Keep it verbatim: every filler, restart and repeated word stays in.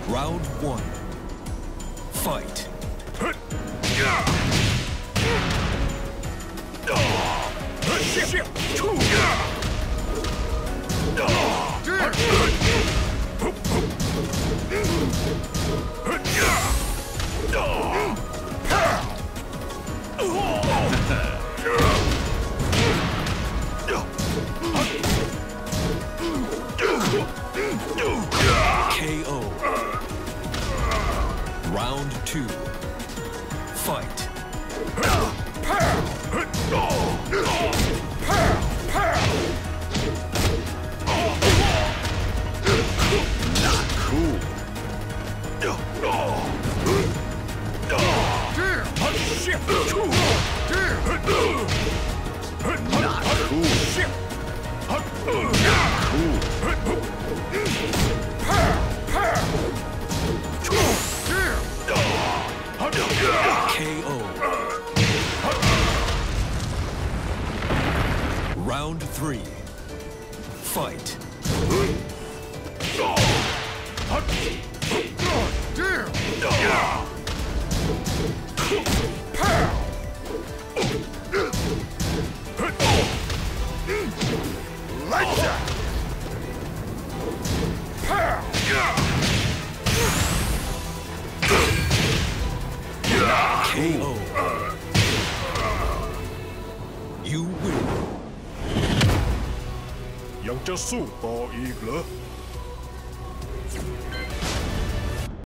Round one. Fight. K O. Round two. Fight. Not cool. Not cool. K O. Round three. Fight. K O. You win. ยังจะสู้ต่ออีกเหรอ